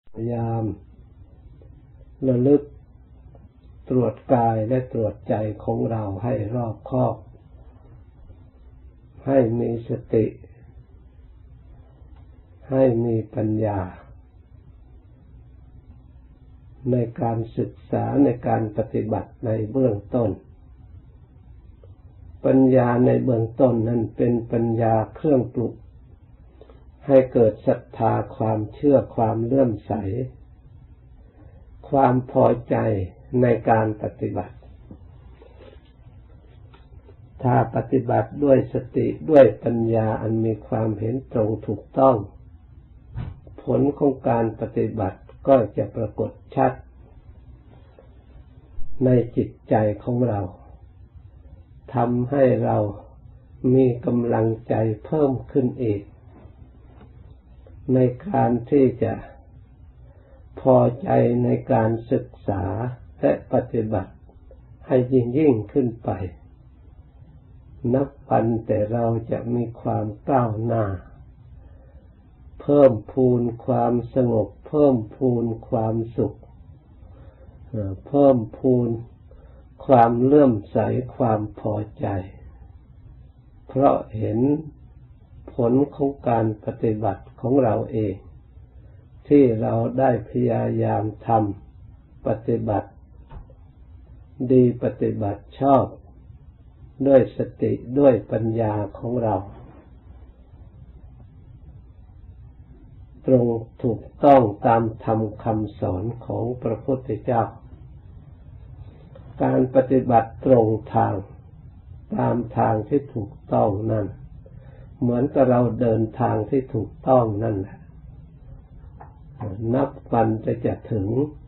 พยายามระลึกตรวจกายและตรวจใจของเราให้รอบคอบให้มีสติให้มีปัญญาในการศึกษาในการปฏิบัติในเบื้องต้นปัญญาในเบื้องต้นนั้นเป็นปัญญาเครื่องปลุกให้เกิดศรัทธาความเชื่อความเลื่อมใสความพอใจในการปฏิบัติถ้าปฏิบัติด้วยสติด้วยปัญญาอันมีความเห็นตรงถูกต้องผลของการปฏิบัติก็จะปรากฏชัดในจิตใจของเราทำให้เรามีกำลังใจเพิ่มขึ้นอีกในการที่จะพอใจในการศึกษาและปฏิบัติให้ยิ่งขึ้นไปนับวันแต่เราจะมีความก้าวหน้าเพิ่มพูนความสงบเพิ่มพูนความสุขเพิ่มพูนความเลื่อมใสความพอใจเพราะเห็นผลของการปฏิบัติของเราเองที่เราได้พยายามทำปฏิบัติดีปฏิบัติชอบด้วยสติด้วยปัญญาของเราตรงถูกต้องตามธรรมคำสอนของพระพุทธเจ้าการปฏิบัติตรงทางตามทางที่ถูกต้องนั่นเหมือนกับเราเดินทางที่ถูกต้องนั่นแหละนับวันจะถึง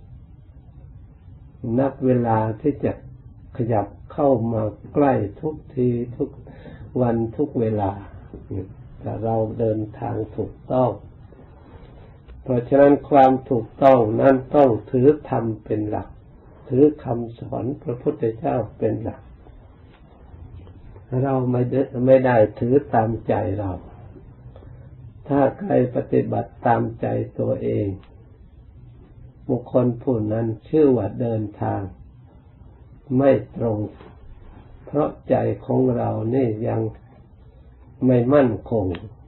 นับเวลาที่จะขยับเข้ามาใกล้ทุกทีทุกวันทุกเวลาแต่เราเดินทางถูกต้องเพราะฉะนั้นความถูกต้องนั้นต้องถือธรรมเป็นหลักถือคำสอนพระพุทธเจ้าเป็นหลักเราไม่ได้ถือตามใจเราถ้าใครปฏิบัติตามใจตัวเองบุคคลผู้นั้นชื่อว่าเดินทางไม่ตรงเพราะใจของเรานี่ยังไม่มั่นคง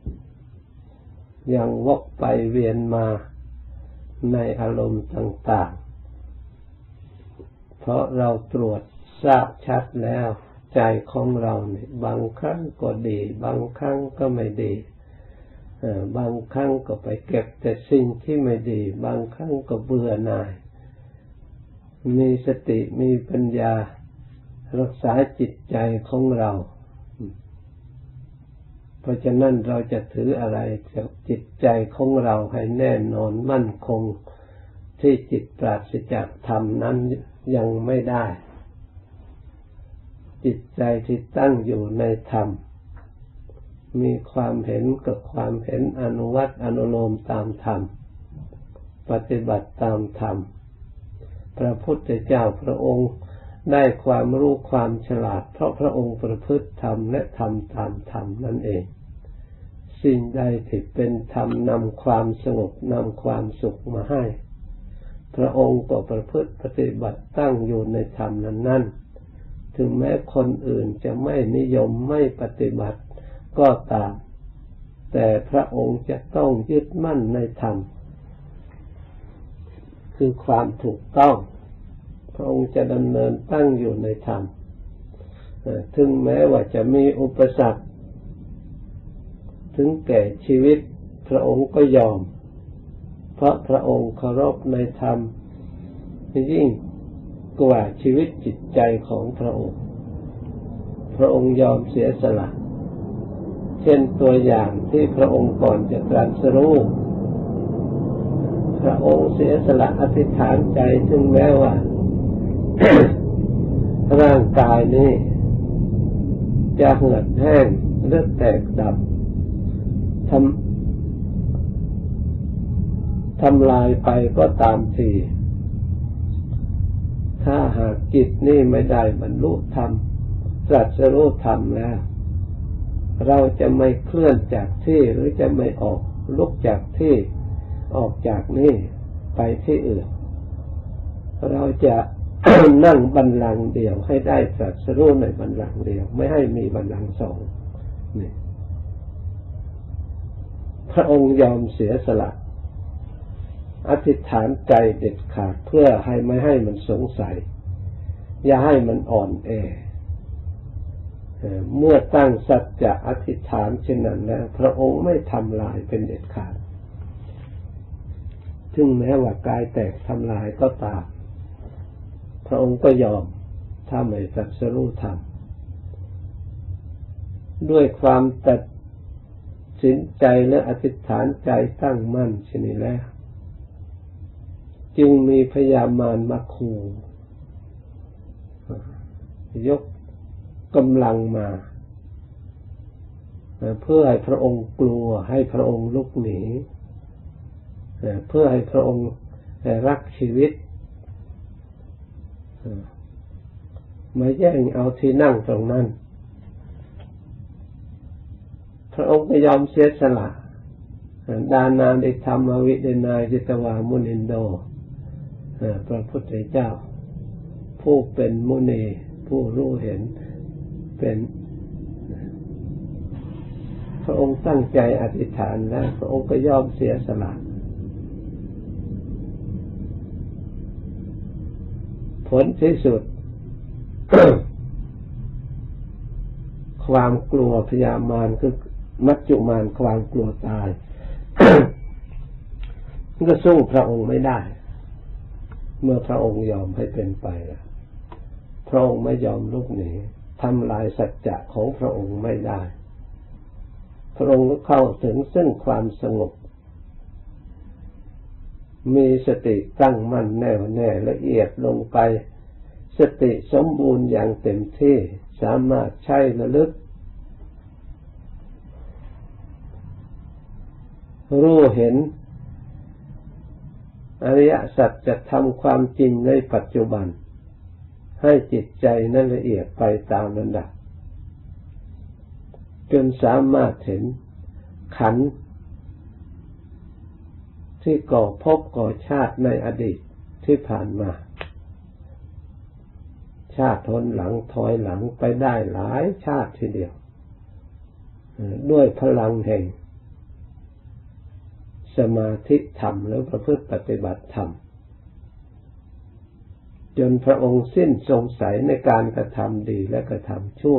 ยังวกไปเวียนมาในอารมณ์ต่างๆเพราะเราตรวจทราบชัดแล้วใจของเราเนี่ยบางครั้งก็ดีบางครั้งก็ไม่ดีบางครั้งก็ไปเก็บแต่สิ่งที่ไม่ดีบางครั้งก็เบื่อหน่ายมีสติมีปัญญารักษาจิตใจของเราเพราะฉะนั้นเราจะถืออะไรกับจิตใจของเราให้แน่นอนมั่นคงที่จิตปราศจากธรรมนั้นยังไม่ได้จิตใจที่ตั้งอยู่ในธรรมมีความเห็นกับความเห็นอนุวัตอนุโลมตามธรรมปฏิบัติตามธรรมพระพุทธเจ้าพระองค์ได้ความรู้ความฉลาดเพราะพระองค์ประพฤติธรรมและทำตามธรรมนั่นเองสิ่งใดที่เป็นธรรมนำความสงบนำความสุขมาให้พระองค์ก็ประพฤติปฏิบัติตั้งอยู่ในธรรมนั้นๆถึงแม้คนอื่นจะไม่นิยมไม่ปฏิบัติก็ตามแต่พระองค์จะต้องยึดมั่นในธรรมคือความถูกต้องพระองค์จะดำเนินตั้งอยู่ในธรรมถึงแม้ว่าจะมีอุปสรรคถึงแก่ชีวิตพระองค์ก็ยอมเพราะพระองค์เคารพในธรรมยิ่งกว่าชีวิตจิตใจของพระองค์พระองค์ยอมเสียสละเช่นตัวอย่างที่พระองค์ก่อนจะตรัสรู้พระองค์เสียสละอธิษฐานใจถึงแม้ว่า ร่างกายนี้จะเหือดแห้งหรือแตกดับทำลายไปก็ตามทีถ้าหากจิตนี่ไม่ได้บรรลุธรรมตรัสรู้ธรรมแล้วเราจะไม่เคลื่อนจากที่หรือจะไม่ออกลุกจากที่ออกจากนี่ไปที่อื่นเราจะ นั่งบัลลังก์เดียวให้ได้ตรัสรู้ในบัลลังก์เดียวไม่ให้มีบัลลังก์สองนี่พระองค์ยอมเสียสละอธิษฐานใจเด็ดขาดเพื่อให้ไม่ให้มันสงสัยอย่าให้มันอ่อนแอเมื่อตั้งสัจจะอธิษฐานเช่นนั้นแล้วพระองค์ไม่ทำลายเป็นเด็ดขาดถึงแม้ว่ากายแตกทำลายก็ตามพระองค์ก็ยอมถ้าไม่ตรัสรู้ธรรมด้วยความตัดสินใจและอธิษฐานใจตั้งมั่นเช่นนี้แล้วจึงมีพญามารมาขู่ยกกำลังมาเพื่อให้พระองค์กลัวให้พระองค์ลุกหนีเพื่อให้พระองค์รักชีวิตมาแย่งเอาที่นั่งตรงนั้นพระองค์ก็ยอมเสียสละดานาดิธรรมวิเดนายจิตวามุนินโดพระพุทธเจ้าผู้เป็นมุนีผู้รู้เห็นเป็นพระองค์ตั้งใจอธิษฐานแล้วพระองค์ก็ยอมเสียสละผลที่สุด ความกลัวพยามารคือมัจจุมารความกลัวตาย ก็สู้พระองค์ไม่ได้เมื่อพระองค์ยอมให้เป็นไปพระองค์ไม่ยอมลุกหนีทำลายสัจจะของพระองค์ไม่ได้พระองค์ก็เข้าถึงซึ่งความสงบมีสติตั้งมั่นแน่วแน่ละเอียดลงไปสติสมบูรณ์อย่างเต็มที่สามารถใช้ระลึกรู้เห็นอริยสัจจะทำความจริงในปัจจุบันให้จิตใจนั้นละเอียดไปตามลำดับจนสามารถเห็นขันธ์ที่ก่อภพก่อชาติในอดีตที่ผ่านมาชาติทนหลังถอยหลังไปได้หลายชาติทีเดียวด้วยพลังแห่งสมาธิธรรมหรือประพฤติปฏิบัติธรรมจนพระองค์สิ้นสงสัยในการกระทำดีและกระทำชั่ว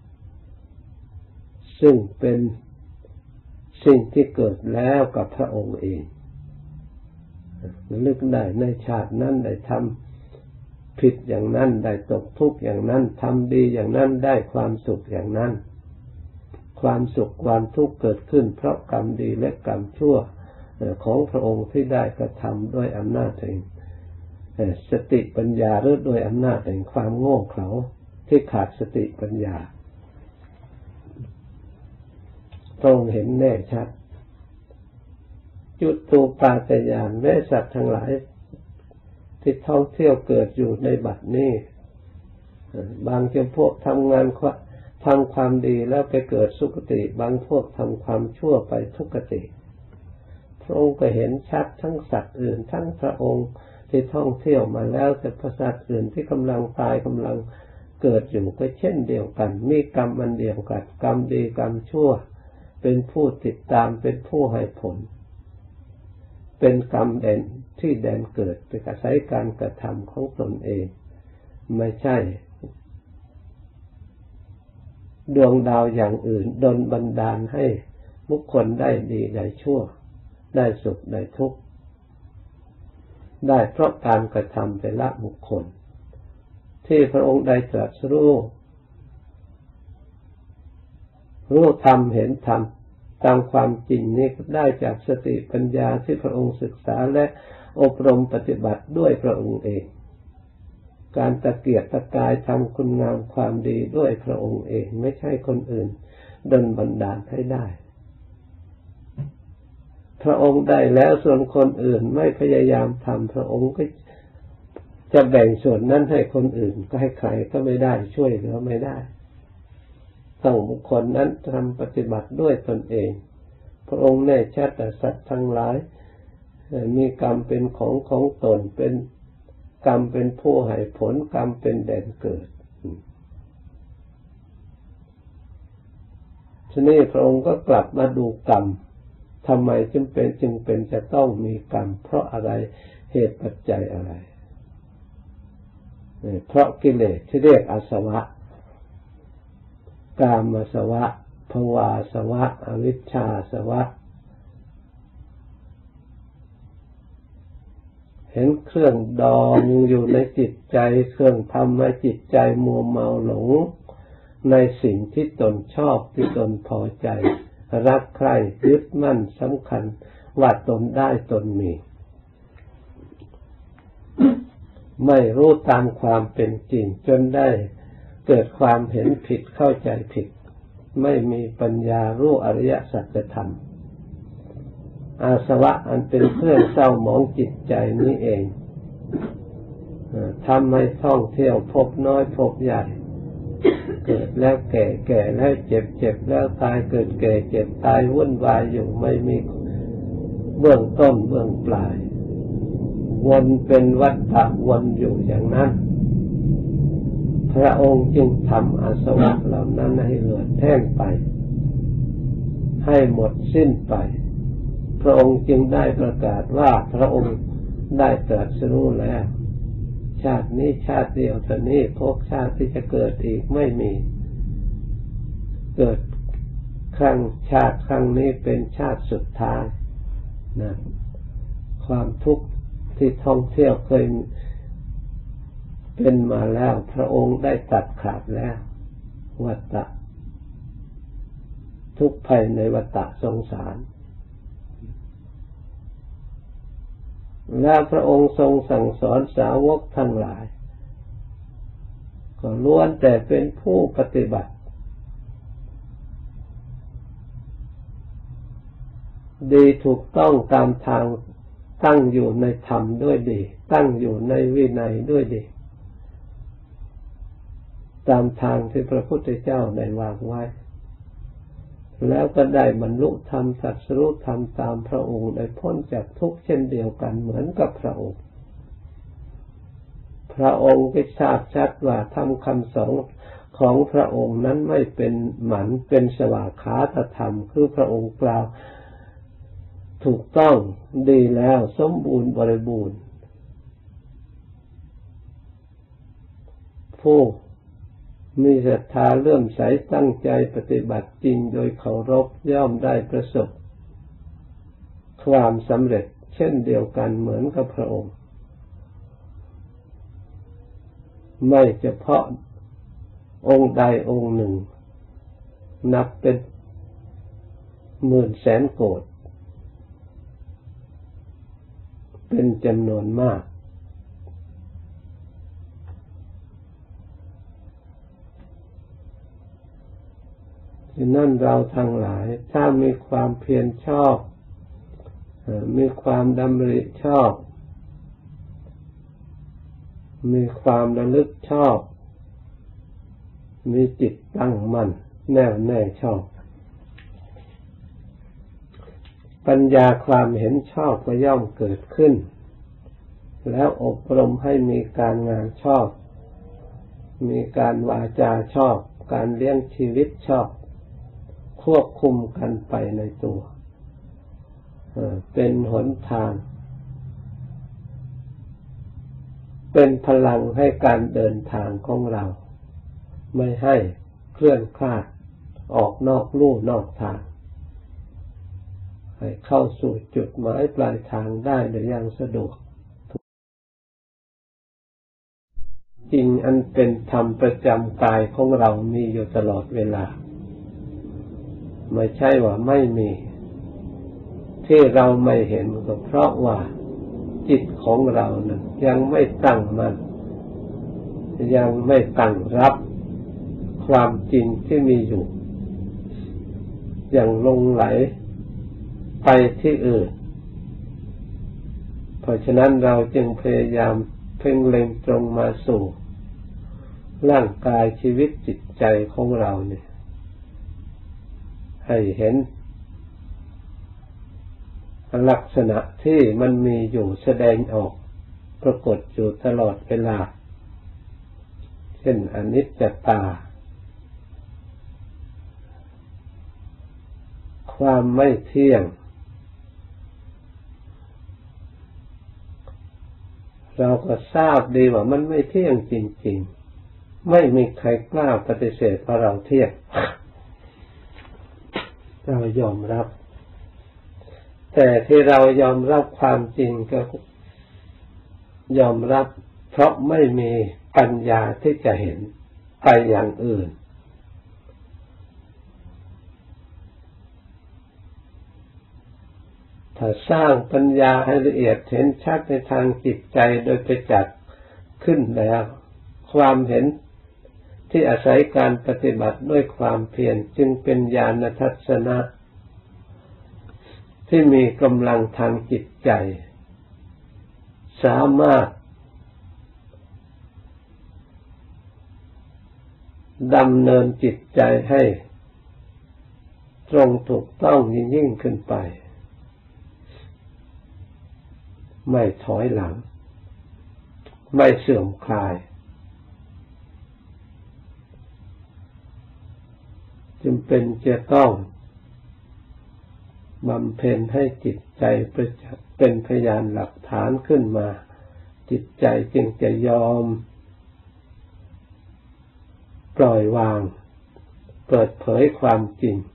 ซึ่งเป็นสิ่งที่เกิดแล้วกับพระองค์เองนึกได้ในชาตินั้นได้ทำผิดอย่างนั้นได้ตกทุกข์อย่างนั้นทำดีอย่างนั้นได้ความสุขอย่างนั้นความสุขความทุกข์เกิดขึ้นเพราะกรรมดีและกรรมชั่วของพระองค์ที่ได้กระทำด้วยอำนาจแห่งสติปัญญาหรือด้วยอำนาจแห่งความโง่เขลาที่ขาดสติปัญญาพระองค์เห็นแน่ชัดจุตูปาตยานแม้สัตว์ทั้งหลายที่ท่องเที่ยวเกิดอยู่ในบัดนี้บางจำพวกทำงานทำความดีแล้วไปเกิดสุคติบางพวกทำความชั่วไปทุกขติพระองค์ก็เห็นชัดทั้งสัตว์อื่นทั้งพระองค์ที่ท่องเที่ยวมาแล้วแต่พระสัตว์อื่นที่กำลังตายกำลังเกิดอยู่ก็เช่นเดียวกันมีกรรมอันเดียวกันกรรมดีกรรมชั่วเป็นผู้ติดตามเป็นผู้ให้ผลเป็นกรรมเด่นที่แดนเกิดเป็นอาศัยการกระทำของตนเองไม่ใช่ดวงดาวอย่างอื่นดลบันดาลให้บุคคลได้ดีได้ชั่วได้สุขได้ทุกข์ได้เพราะการกระทำแต่ละบุคคลที่พระองค์ได้ตรัสรู้ธรรมเห็นธรรมตามความจริงนี้ได้จากสติปัญญาที่พระองค์ศึกษาและอบรมปฏิบัติด้วยพระองค์เองการตะเกียกตะกายทำคุณงามความดีด้วยพระองค์เองไม่ใช่คนอื่นดลบันดาลให้ได้พระองค์ได้แล้วส่วนคนอื่นไม่พยายามทำพระองค์ก็จะแบ่งส่วนนั้นให้คนอื่นก็ให้ใครก็ไม่ได้ช่วยเหลือไม่ได้ต้องบุคคลนั้นทำปฏิบัติด้วยตนเองพระองค์แน่ชัดแต่สัตว์ทั้งหลายมีกรรมเป็นของตนเป็นกรรมเป็นผู้ให้ผลกรรมเป็นแดนเกิดทีนี้พระองค์ก็กลับมาดูกรรมทำไมจึงเป็นจะต้องมีกรรมเพราะอะไรเหตุปัจจัยอะไรเพราะกิเลสที่เรียกอาสวะกามอาสวะภวาอาสวะอวิชชาอาสวะเห็นเครื่องดองอยู่ในจิตใจเครื่องทำให้จิตใจมัวเมาหลงในสิ่งที่ตนชอบที่ตนพอใจรักใคร่ยึดมั่นสำคัญว่าตนได้ตนมีไม่รู้ตามความเป็นจริงจนได้เกิดความเห็นผิดเข้าใจผิดไม่มีปัญญารู้อริยสัจธรรมอาสวะอันเป็นเครื่องเศร้าหมองจิตใจนี้เองทำให้ท่องเที่ยวพบน้อยพบใหญ่เกิดแล้วแก่แก่แล้วเจ็บเจ็บแล้วตายเกิดแก่เจ็บตายวุ่นวายอยู่ไม่มีเบื้องต้นเบื้องปลายวนเป็นวัฏฏะวนอยู่อย่างนั้นพระองค์จึงทำอาสวะเหล่านั้นให้เหือดแห้งไปให้หมดสิ้นไปพระองค์จึงได้ประกาศว่าพระองค์ได้ตรัสรู้แล้วชาตินี้ชาติเดียวเท่านี้ภพชาติที่จะเกิดอีกไม่มีเกิดชาติครั้งนี้เป็นชาติสุดท้ายนะความทุกข์ที่ท่องเที่ยวเคยเป็นมาแล้วพระองค์ได้ตัดขาดแล้ววัฏฏะทุกข์ภายในวัฏฏะสงสารและพระองค์ทรงสั่งสอนสาวกทั้งหลายก็ล้วนแต่เป็นผู้ปฏิบัติดีถูกต้องตามทางตั้งอยู่ในธรรมด้วยดีตั้งอยู่ในวินัยด้วยดีตามทางที่พระพุทธเจ้าได้วางไว้แล้วก็ได้บรรลุธรรมตรัสรู้ธรรมตามพระองค์ได้พ้นจากทุกข์เช่นเดียวกันเหมือนกับพระองค์พระองค์ก็ทราบชัดว่าธรรมคำสอนของพระองค์นั้นไม่เป็นหมันเป็นสวากขาตธรรมคือพระองค์กล่าวถูกต้องดีแล้วสมบูรณ์บริบูรณ์ผู้มีศรัทธาเลื่อมใสตั้งใจปฏิบัติจริงโดยเคารพย่อมได้ประสบความสำเร็จเช่นเดียวกันเหมือนกับพระองค์ไม่เฉพาะองค์ใดองค์หนึ่งนับเป็นหมื่นแสนโกฏเป็นจำนวนมากฉะนั้นเราทั้งหลายถ้ามีความเพียรชอบมีความดำริชอบมีความระลึกชอบมีจิตตั้งมั่นแน่วแน่ชอบปัญญาความเห็นชอบก็ย่อมเกิดขึ้นแล้วอบรมให้มีการงานชอบมีการวาจาชอบการเลี้ยงชีวิตชอบควบคุมกันไปในตัวเป็นหนทางเป็นพลังให้การเดินทางของเราไม่ให้เคลื่อนคลาดออกนอกลู่นอกทางให้เข้าสู่จุดหมายปลายทางได้โดยอย่างสะดวกจริงอันเป็นธรรมประจำกายของเรามีอยู่ตลอดเวลาไม่ใช่ว่าไม่มีที่เราไม่เห็นก็เพราะว่าจิตของเรานั้นยังไม่ตั้งมั่นยังไม่ตั้งรับความจริงที่มีอยู่ยังหลงไหลไปที่อื่นเพราะฉะนั้นเราจึงพยายามเพ่งเล็งตรงมาสู่ร่างกายชีวิตจิตใจของเราเนี่ยให้เห็นลักษณะที่มันมีอยู่แสดงออกปรากฏอยู่ตลอดเวลาเช่นอนิจจตาความไม่เที่ยงเราก็ทราบดีว่ามันไม่เที่ยงจริงๆไม่มีใครกล้าปฏิเสธว่าเราเที่ยงเรายอมรับแต่ที่เรายอมรับความจริงก็ยอมรับเพราะไม่มีปัญญาที่จะเห็นไปอย่างอื่นถ้าสร้างปัญญาให้ละเอียดเห็นชัดในทางจิตใจโดยประจักษ์ขึ้นแล้วความเห็นที่อาศัยการปฏิบัติด้วยความเพียรจึงเป็นญาณทัศนะที่มีกำลังทางจิตใจสามารถดำเนินจิตใจให้ตรงถูกต้องยิ่งขึ้นไปไม่ถอยหลังไม่เสื่อมคลายจึงเป็นจะต้องบำเพ็ญให้จิตใจประจักษ์เป็นพยานหลักฐานขึ้นมาจิตใจจึงจะยอมปล่อยวางเปิดเผยความจริง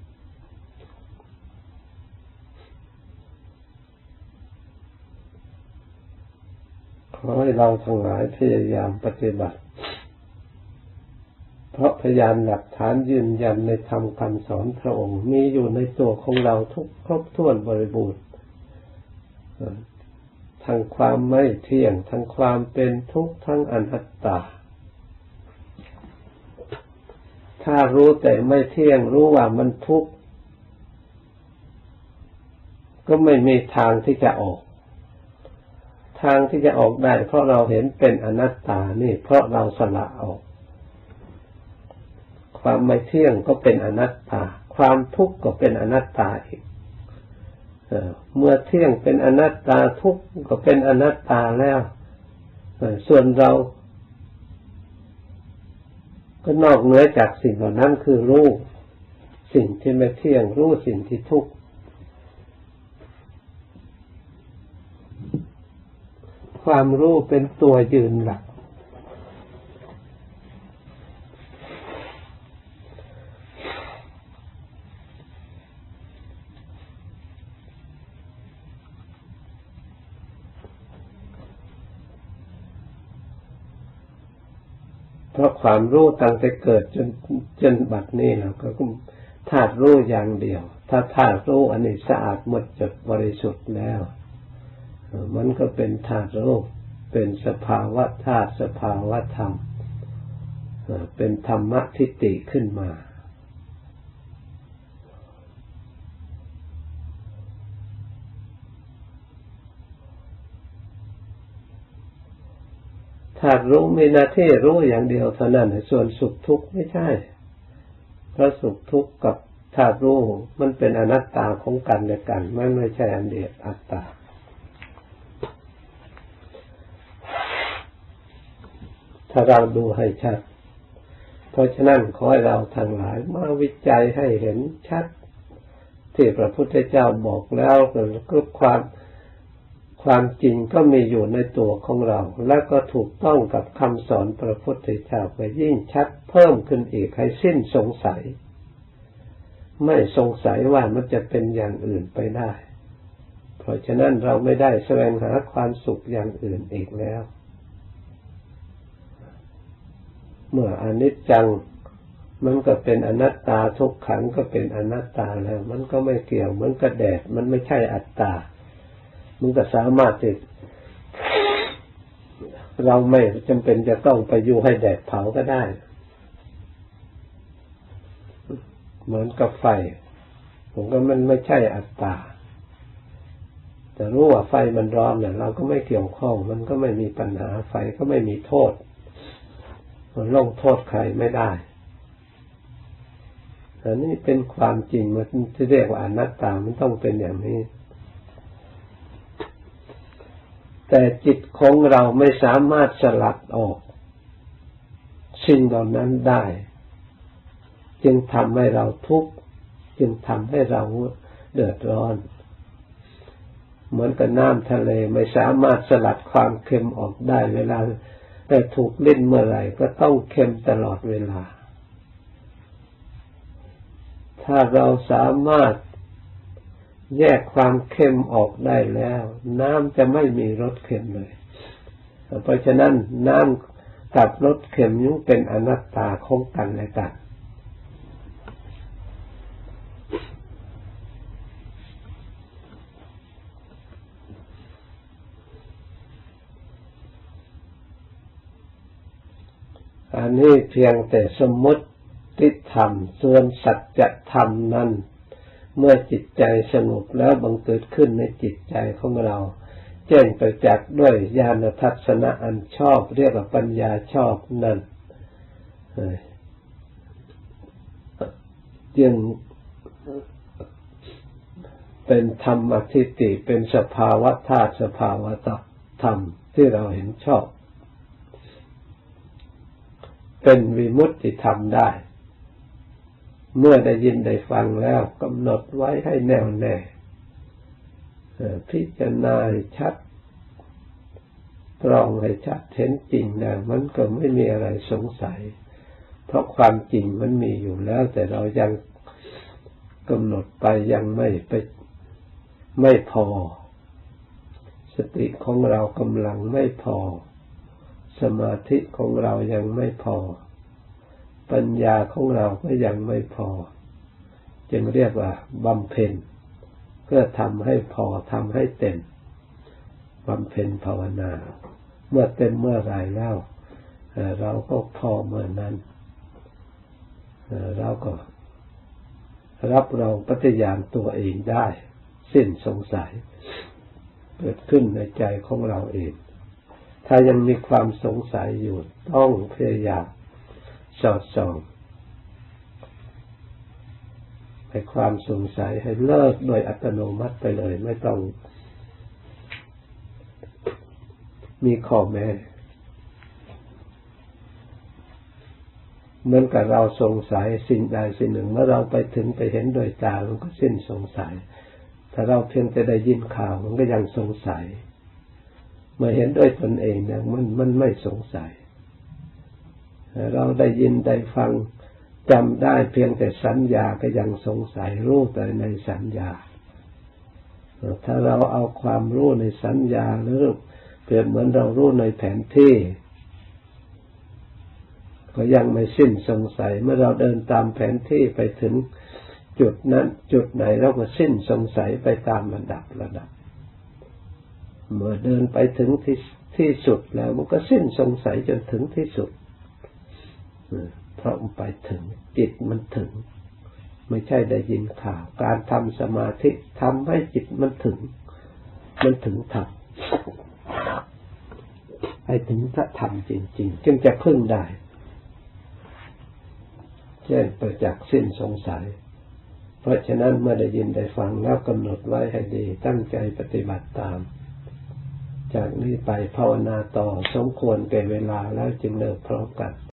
ขอให้เราทั้งหลายพยายามปฏิบัติเพราะพยานหลักฐานยืนยันในธรรมคำสอนพระองค์มีอยู่ในตัวของเราทุกครบถ้วนบริบูรณ์ทั้งความไม่เที่ยงทั้งความเป็นทุกข์ทั้งอนัตตาถ้ารู้แต่ไม่เที่ยงรู้ว่ามันทุกข์ก็ไม่มีทางที่จะออกทางที่จะออกได้เพราะเราเห็นเป็นอนัตตานี่เพราะเราสละออกความไม่เที่ยงก็เป็นอนัตตาความทุกข์ก็เป็นอนัตตาอีกเมื่อเที่ยงเป็นอนัตตาทุกข์ก็เป็นอนัตตาแล้วส่วนเราก็นอกเหนือจากสิ่งเหล่านั้นคือรู้สิ่งที่ไม่เที่ยงรู้สิ่งที่ทุกข์ความรู้เป็นตัวยืนหลักเพราะความรู้ตั้งแต่เกิดจนบัดนี้เราก็ธาตุรู้อย่างเดียวถ้าธาตุรู้อันนี้สะอาดหมดจดบริสุทธิ์แล้วมันก็เป็นธาตุรู้เป็นสภาวะธาตุสภาวะธรรมเป็นธรรมทิฏฐิขึ้นมาธาตุรู้มีหน้าที่รู้อย่างเดียวเท่านั้นส่วนสุขทุกข์ไม่ใช่เพราะสุขทุกข์กับธาตุรู้มันเป็นอนัตตาของกันและกันมันไม่ใช่อันเดียวอัตตาถ้าเราดูให้ชัดเพราะฉะนั้นขอให้เราทั้งหลายมาวิจัยให้เห็นชัดที่พระพุทธเจ้าบอกแล้วก็ความจริงก็มีอยู่ในตัวของเราและก็ถูกต้องกับคำสอนพระพุทธเจ้าไปยิ่งชัดเพิ่มขึ้นอีกให้สิ้นสงสัยไม่สงสัยว่ามันจะเป็นอย่างอื่นไปได้เพราะฉะนั้นเราไม่ได้แสวงหาความสุขอย่างอื่นอีกแล้วเมื่ออนิจจังมันก็เป็นอนัตตาทุกขังก็เป็นอนัตตาแล้วมันก็ไม่เกี่ยวมันก็แดดมันไม่ใช่อัตตามันก็สามารถที่เราไม่จำเป็นจะต้องไปอยู่ให้แดดเผาก็ได้เหมือนกับไฟผมก็มันไม่ใช่อัตตาแต่รู้ว่าไฟมันร้อนเนี่ยเราก็ไม่เกี่ยวข้องมันก็ไม่มีปัญหาไฟก็ไม่มีโทษมันลงโทษใครไม่ได้อันนี้เป็นความจริงมันที่เรียกว่าอนัตตามันต้องเป็นอย่างนี้แต่จิตของเราไม่สามารถสลัดออกสิ่งเหล่านั้นได้จึงทำให้เราทุกข์จึงทำให้เราเดือดร้อนเหมือนกับน้ำทะเลไม่สามารถสลัดความเค็มออกได้เวลาแต่ถูกลิ้นเมื่อไหร่ก็ต้องเค็มตลอดเวลาถ้าเราสามารถแยกความเค็มออกได้แล้วน้ำจะไม่มีรสเค็มเลยเพราะฉะนั้นน้ำกับรสเค็มยังเป็นอนัตตาของกันและกันอันนี้เพียงแต่สมมติธรรมส่วนสัจธรรมนั้นเมื่อจิตใจสงบแล้วบังเกิดขึ้นในจิตใจของเราแจ้งประจักษ์ด้วยญาณทัศนะอันชอบเรียกว่าปัญญาชอบนั้นจึงเป็นธรรมทิฏฐิเป็นสภาวะธาตุสภาวะธรรมที่เราเห็นชอบเป็นวิมุตติธรรมได้เมื่อได้ยินได้ฟังแล้วกำหนดไว้ให้แน่วแน่พิจารณาให้ชัดตรองให้ชัดเห็นจริงนะมันก็ไม่มีอะไรสงสัยเพราะความจริงมันมีอยู่แล้วแต่เรายังกำหนดไปยังไม่พอสติของเรากำลังไม่พอสมาธิของเรายังไม่พอปัญญาของเราก็ยังไม่พอจึงเรียกว่าบำเพ็ญเพื่อทำให้พอทำให้เต็มบำเพ็ญภาวนาเมื่อเต็มเมื่อไรแล้วเราก็พอเมื่อนั้นเราก็รับรองปฏิญาณตัวเองได้สิ้นสงสัยเกิดขึ้นในใจของเราเองถ้ายังมีความสงสัยอยู่ต้องพยายามสอดส่องให้ความสงสัยให้เลิกโดยอัตโนมัติไปเลยไม่ต้องมีข้อแม้เหมือนกับเราสงสัยสิ่งใดสิ่งหนึ่งเมื่อเราไปถึงไปเห็นโดยตามันก็สิ้นสงสัยถ้าเราเพียงแต่ได้ยินข่าวมันก็ยังสงสัยเมื่อเห็นด้วยตนเองเนี่ยมันไม่สงสัยเราได้ยินได้ฟังจำได้เพียงแต่สัญญาก็ยังสงสัยรู้แต่ในสัญญาถ้าเราเอาความรู้ในสัญญาหรือเปรียบเหมือนเรารู้ในแผนที่ก็ยังไม่สิ้นสงสัยเมื่อเราเดินตามแผนที่ไปถึงจุดนั้นจุดไหนเราก็สิ้นสงสัยไปตามระดับเมื่อเดินไปถึงที่สุดแล้วมันก็สิ้นสงสัยจนถึงที่สุดเพราะมันไปถึงจิตมันถึงไม่ใช่ได้ยินข่าวการทำสมาธิทำให้จิตมันถึงธรรมให้ถึงพระธรรมจริงๆจึงจะพึ่งได้แจ้งประจักษ์สิ้นสงสัยเพราะฉะนั้นเมื่อได้ยินได้ฟังแล้วกำหนดไว้ให้ดีตั้งใจปฏิบัติตามจากนี้ไปภาวนาต่อสมควรแก่เวลาแล้วจึงเลิกพร้อมกัน